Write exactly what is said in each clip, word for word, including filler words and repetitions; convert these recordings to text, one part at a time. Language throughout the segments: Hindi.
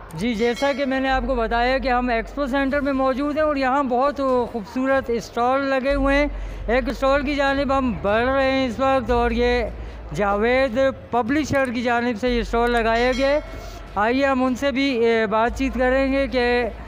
जी, जैसा कि मैंने आपको बताया कि हम एक्सपो सेंटर में मौजूद हैं और यहाँ बहुत खूबसूरत स्टॉल लगे हुए हैं। एक स्टॉल की जानिब हम बढ़ रहे हैं इस वक्त और ये जावेद पब्लिशर की जानिब से ये स्टॉल लगाया गया है। आइए हम उनसे भी बातचीत करेंगे कि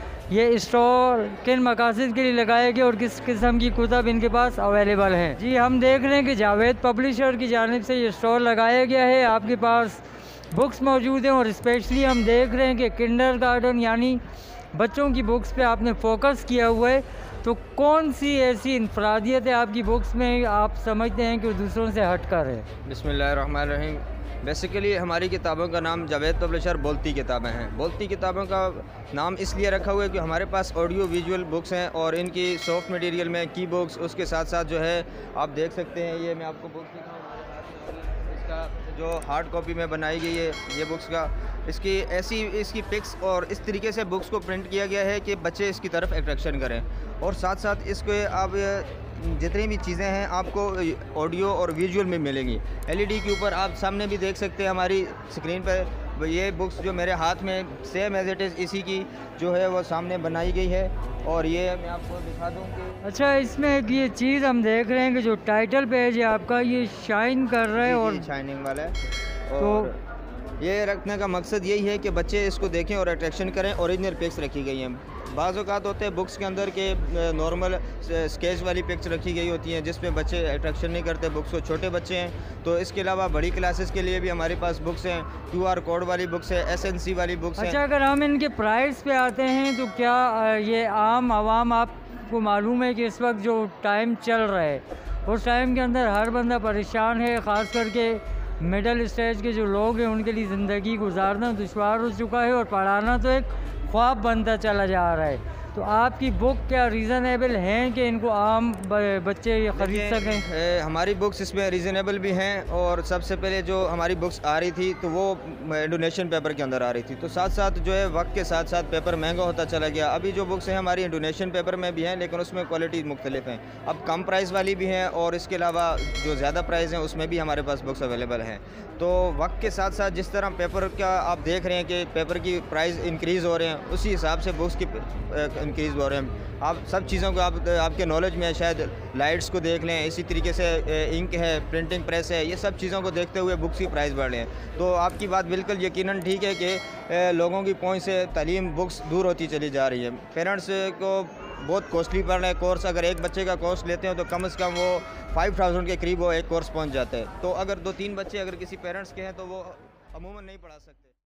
ये स्टॉल किन मकासद के लिए लगाया गया और किस किस्म की कुतब इनके पास अवेलेबल हैं। जी, हम देख रहे हैं कि जावेद पब्लिशर की जानिब से ये स्टॉल लगाया गया है। आपके पास बुक्स मौजूद हैं और स्पेशली हम देख रहे हैं कि किंडरगार्टन यानी बच्चों की बुक्स पे आपने फोकस किया हुआ है। तो कौन सी ऐसी इनफरादियत है आपकी बुक्स में आप समझते हैं कि वो दूसरों से हट कर है? बिस्मिल्लाहिर्रहमानिर्रहीम। बेसिकली हमारी किताबों का नाम जावेद पब्लिशर बोलती किताबें हैं। बोलती किताबों का नाम इसलिए रखा हुआ है कि हमारे पास ऑडियो विजुअल बुक्स हैं और इनकी सॉफ्ट मटेरियल में की बुक्स, उसके साथ साथ जो है आप देख सकते हैं, ये मैं आपको बुक्स दिखाऊँ हमारे साथ, इसका जो हार्ड कॉपी में बनाई गई है ये बुक्स का, इसकी ऐसी इसकी पिक्स और इस तरीके से बुक्स को प्रिंट किया गया है कि बच्चे इसकी तरफ अट्रैक्शन करें। और साथ साथ इसके आप जितनी भी चीज़ें हैं आपको ऑडियो और विजुअल में मिलेंगी। एलईडी के ऊपर आप सामने भी देख सकते हैं हमारी स्क्रीन पर, ये बुक्स जो मेरे हाथ में सेम एज इट इज़ इसी की जो है वो सामने बनाई गई है। और ये मैं आपको दिखा दूँ कि अच्छा, इसमें एक ये चीज़ हम देख रहे हैं कि जो टाइटल पेज है आपका ये शाइन कर रहा है और शाइनिंग वाला है। और तो ये रखने का मकसद यही है कि बच्चे इसको देखें और अट्रैक्शन करें। ओरिजिनल पिक्स रखी गई हैं। बाज़ औक़ात होते हैं बुक्स के अंदर के नॉर्मल स्केच वाली पिक्स रखी गई होती हैं जिसमें बच्चे अट्रैक्शन नहीं करते बुक्स को, छोटे बच्चे हैं। तो इसके अलावा बड़ी क्लासेस के लिए भी हमारे पास बुक्स हैं, क्यू आर कोड वाली बुक्स है, एस एन सी वाली बुक्स हैं। अच्छा, अगर हम इनके प्राइस पे आते हैं तो क्या ये आम आवाम, आपको मालूम है कि इस वक्त जो टाइम चल रहा है उस टाइम के अंदर हर बंदा परेशान है, ख़ास करके मिडल स्टेज के जो लोग हैं उनके लिए ज़िंदगी गुजारना दुश्वार हो चुका है और पढ़ाना तो एक ख्वाब बनता चला जा रहा है। तो आपकी बुक क्या रीज़नेबल हैं कि इनको आम बच्चे ख़रीद सकें? हमारी बुक्स इसमें रीज़नेबल भी हैं। और सबसे पहले जो हमारी बुक्स आ रही थी तो वो इंडोनेशियन पेपर के अंदर आ रही थी, तो साथ साथ जो है वक्त के साथ साथ पेपर महंगा होता चला गया। अभी जो बुक्स हैं हमारी इंडोनेशियन पेपर में भी हैं लेकिन उसमें क्वालिटी मुख्तलिफ हैं। अब कम प्राइस वाली भी हैं और इसके अलावा जो ज़्यादा प्राइस हैं उसमें भी हमारे पास बुक्स अवेलेबल हैं। तो वक्त के साथ साथ जिस तरह पेपर का आप देख रहे हैं कि पेपर की प्राइस इंक्रीज़ हो रहे हैं, उसी हिसाब से बुक्स की इंक्रीज़ हो रहे हैं। आप सब चीज़ों को आप आपके नॉलेज में शायद लाइट्स को देख लें, इसी तरीके से इंक है, प्रिंटिंग प्रेस है, ये सब चीज़ों को देखते हुए बुक्स की प्राइस बढ़ रहे हैं। तो आपकी बात बिल्कुल यकीनन ठीक है कि लोगों की पहुंच से तालीम बुक्स दूर होती चली जा रही है। पेरेंट्स को बहुत कॉस्टली पड़ रहा है कोर्स। अगर एक बच्चे का कोर्स लेते हैं तो कम से कम वो फाइव थाउजेंड के करीब वो एक कोर्स पहुँच जाता है। तो अगर दो तीन बच्चे अगर किसी पेरेंट्स के हैं तो वो अमूमन नहीं पढ़ा सकते।